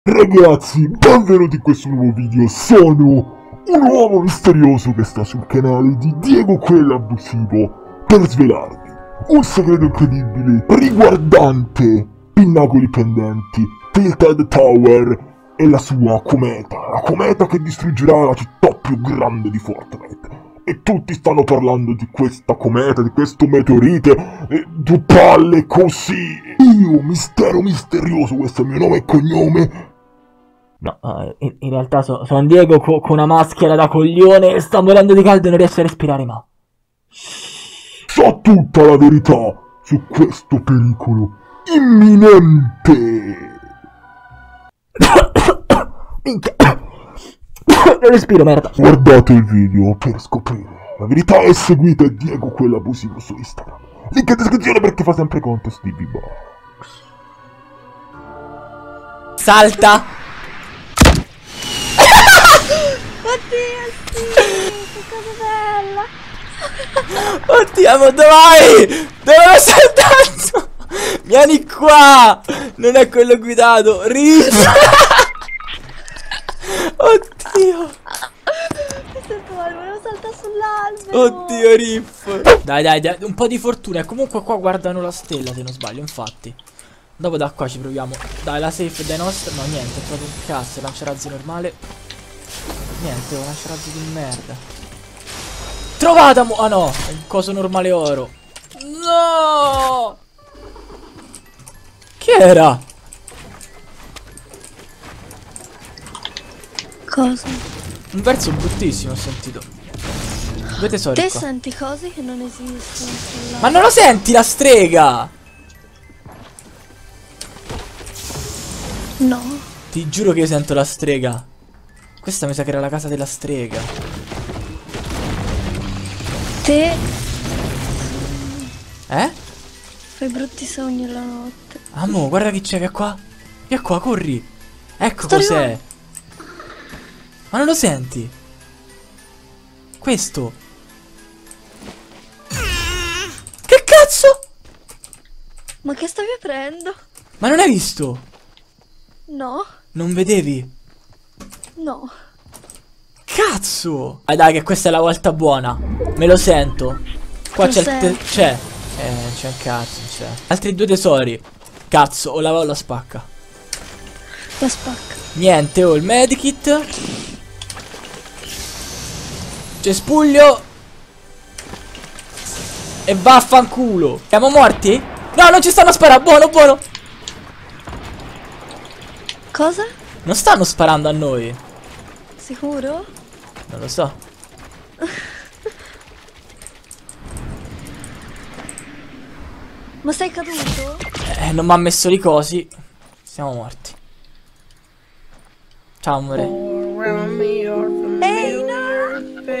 Ragazzi, benvenuti in questo nuovo video. Sono un uomo misterioso che sta sul canale di Diego Quello Abusivo per svelarvi un segreto incredibile riguardante Pinnacoli Pendenti, Tilted Tower e la sua cometa. La cometa che distruggerà la città più grande di Fortnite. E tutti stanno parlando di questa cometa, di questo meteorite, e due palle così. Io, mistero misterioso, questo è il mio nome e cognome. No, in realtà sono Diego con una maschera da coglione e sta morendo di caldo e non riesce a respirare, ma... Sa tutta la verità su questo pericolo imminente. Minchia. Non respiro, merda. Guardate il video per scoprire la verità e seguite Diego Quello Abusivo su Instagram. Link in descrizione perché fa sempre contest di V-Box. Salta! Oddio, sì, che cosa bella. Oddio, ma dove vai? Dove sei saltato? Vieni qua! Non è quello guidato, Riff! Oddio! Mi sento male, volevo saltare sull'albero. Oddio, Riff! Dai, un po' di fortuna. E comunque qua guardano la stella, se non sbaglio, infatti. Dopo da qua ci proviamo. Dai, la safe dai nostri. No, niente, è proprio un cazzo. Lanciarazzi normale. Niente, un lanciarazzi di merda. Trovata mo... Ah no, un coso normale oro. No! Chi era? Cosa? Un verso bruttissimo ho sentito. Due tesori Te qua. senti cose che non esistono. Ma non lo senti la strega? No. Ti giuro che io sento la strega. Questa mi sa che era la casa della strega. Te Eh? fai brutti sogni la notte. Amo, guarda chi c'è, via qua. Via qua, corri. Ecco Sto cos'è. arrivando. Ma non lo senti? Questo. Che cazzo? Ma che stavi aprendo? Ma non hai visto? No. Non vedevi? No. Cazzo! Dai che questa è la volta buona. Me lo sento. Qua c'è il c'è. C'è un cazzo, c'è. Altri due tesori. Cazzo, o la va o la spacca. La spacca. Niente, ho il medikit. Cespuglio. E vaffanculo. Siamo morti? No, non ci stanno sparando. Buono, buono. Cosa? Non stanno sparando a noi. Sicuro? Non lo so. Ma sei caduto? Non mi ha messo i cosi. Siamo morti. Ciao amore. Ehi, no!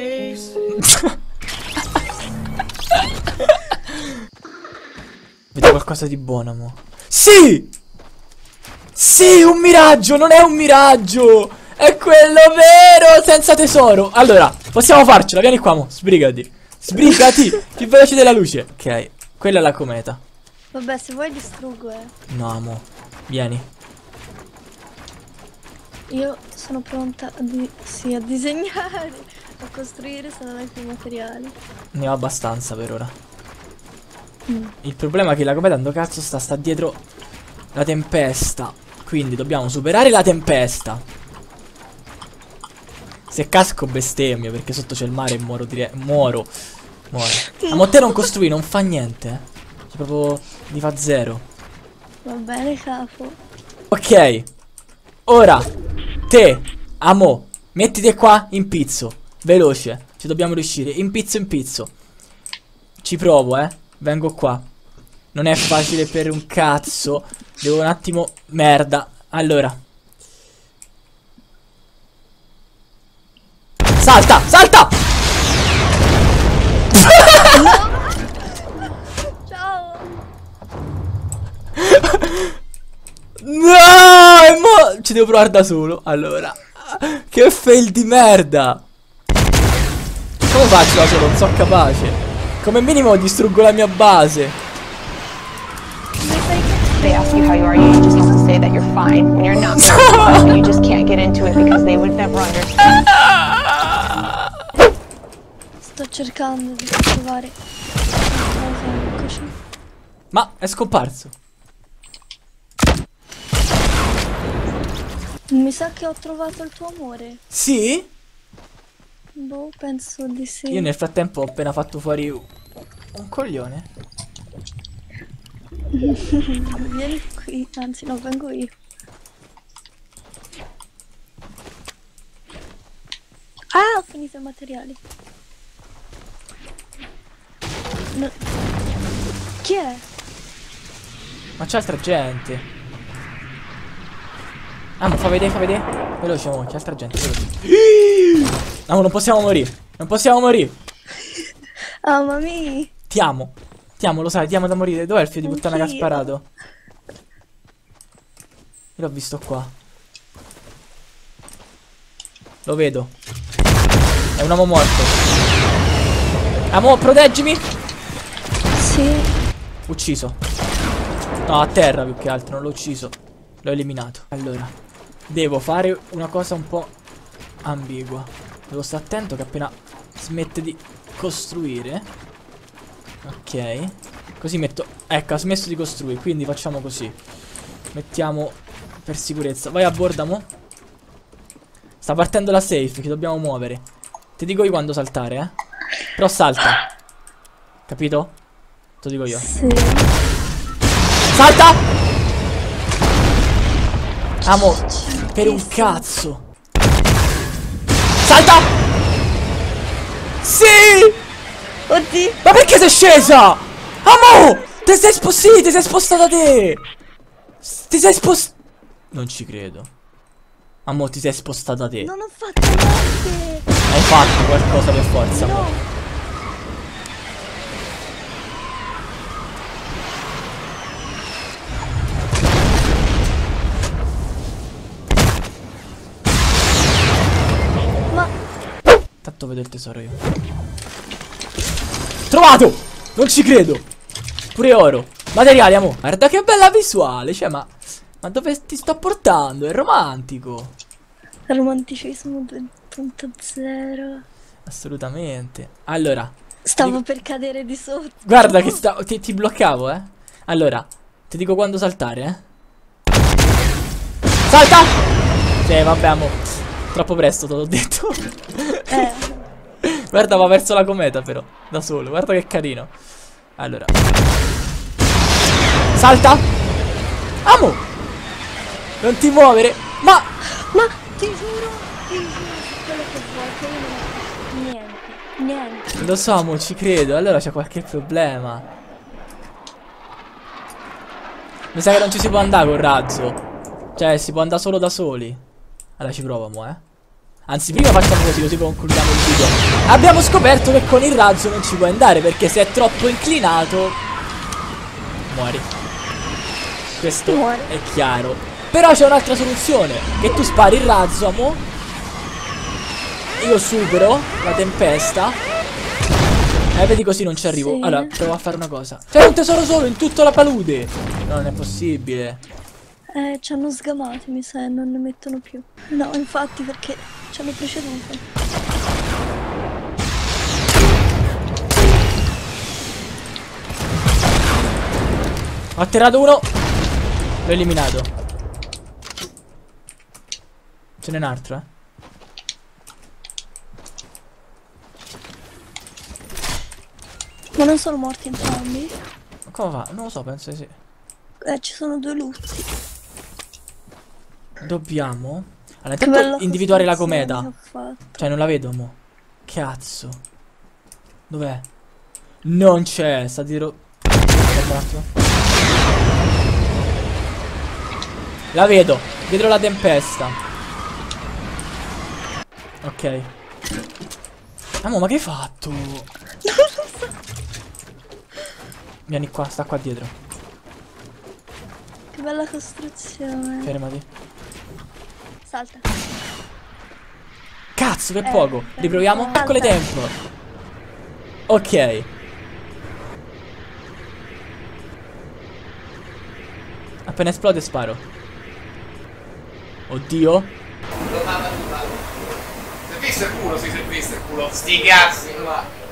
Vedo qualcosa di buono, mo. Sì! Sì, un miraggio, non è un miraggio! È quello vero, senza tesoro. Allora, possiamo farcela, vieni qua, mo. Sbrigati. Sbrigati, più veloce della luce. Ok, quella è la cometa. Vabbè, se vuoi distruggo, No, amo. Vieni. Io sono pronta a, a disegnare, a costruire, saranno anche i materiali. Ne ho abbastanza per ora. Il problema è che la cometa dove cazzo sta dietro la tempesta. Quindi dobbiamo superare la tempesta. Se casco bestemmio perché sotto c'è il mare e muoro muoro. Ma te non costruì, non fa niente, Cioè proprio mi fa zero. Va bene, capo. Ok. Ora te, amo, mettiti qua in pizzo. Veloce, ci dobbiamo riuscire. In pizzo. Ci provo, vengo qua. Non è facile per un cazzo. Devo un attimo. Merda. Allora. Salta! Salta! Ciao! No! Ci devo provare da solo. Allora. Che fail di merda. Come faccio da solo? Non sono capace. Come minimo distruggo la mia base. Come fai? They ask you how you are, you just have to say that you're fine when you're not really fine. You just can't get into it because they would never understand. Sto cercando di trovare qualcosa così. Ma è scomparso. Mi sa che ho trovato il tuo amore. Sì? Boh, penso di sì. Io nel frattempo ho appena fatto fuori un coglione. Vieni qui, anzi no, vengo io. Ah, ho finito i materiali. No. Chi è? Ma c'è altra gente. Ah, ma fa vedere, fa vedere. Veloce, mo, c'è altra gente. Veloce. No, non possiamo morire. Non possiamo morire. Ah, mamma. Ti amo. Ti amo, lo sai, ti amo da morire. Dov'è il figlio di puttana che ha Anch'io. sparato? Io l'ho visto qua. Lo vedo. È un uomo morto. Amo, proteggimi. Sì. Ucciso. No, a terra più che altro, non l'ho ucciso. L'ho eliminato. Allora, devo fare una cosa un po' ambigua. Devo stare attento che appena smette di costruire. Ok. Così metto... Ecco, ha smesso di costruire, quindi facciamo così. Mettiamo per sicurezza. Vai a bordo, mo. Sta partendo la safe, che dobbiamo muovere. Ti dico io quando saltare, eh. Però salta. Capito? Te lo dico io. Sì. Salta! Amo, per un cazzo. Salta! Sì! Oddio. Ma perché sei scesa? Amo! Sì, ti sei spostata te! Ti sei spostata... Non ci credo. Amo, ti sei spostata te. Non ho fatto niente. Hai fatto qualcosa per forza, No. amo. Ma Tanto vedo il tesoro io. Trovato! Non ci credo! Pure oro. Materiali, amo. Guarda che bella visuale. Cioè, ma dove ti sto portando? È romantico. romanticismo 2.0. Assolutamente. Allora, Stavo per cadere di sotto. guarda che ti bloccavo, eh. Allora, ti dico quando saltare, eh. Salta! Sì, vabbè, amo. Troppo presto, te l'ho detto. Guarda, va verso la cometa però, da solo. Guarda che carino. Allora. Salta! Amo! Non ti muovere! Ma ti giuro quello che vuoi, che io non ho niente. lo so, amo, ci credo. Allora c'è qualche problema. Mi sa che non ci si può andare col razzo. Cioè, si può andare solo da soli. Allora ci provo, mo, eh. Anzi, prima facciamo così concludiamo il video. Abbiamo scoperto che con il razzo non ci puoi andare, perché se è troppo inclinato muori. Questo Muore. è chiaro. Però c'è un'altra soluzione. Che tu spari il razzo, amo. Io supero la tempesta. Vedi, così non ci arrivo. Sì. Allora, provo a fare una cosa. C'è un tesoro solo in tutta la palude. No, non è possibile. Ci hanno sgamati, mi sa, e non ne mettono più. No, infatti, perché ci hanno preceduto. Ho atterrato uno. L'ho eliminato. Ce n'è un altro, eh. Ma non sono morti entrambi? Ma come fa? Non lo so, penso di sì. Ci sono due lutti. Dobbiamo. Allora, Che intanto bella individuare la costruzione cometa. che ho fatto. Cioè, non la vedo, mo. Cazzo. Dov'è? Non c'è. Sta dietro. Aspetta un attimo. La vedo. Dietro la tempesta. Ok. Amo, ma che hai fatto? Non lo so. Vieni qua, sta qua dietro. Che bella costruzione. Fermati. Salta. Cazzo, che poco. Riproviamo? Salta. Piccole tempo. Ok. Appena esplode sparo. Oddio. Si è visto il culo, sì, si è visto il culo. Sti cazzi, va.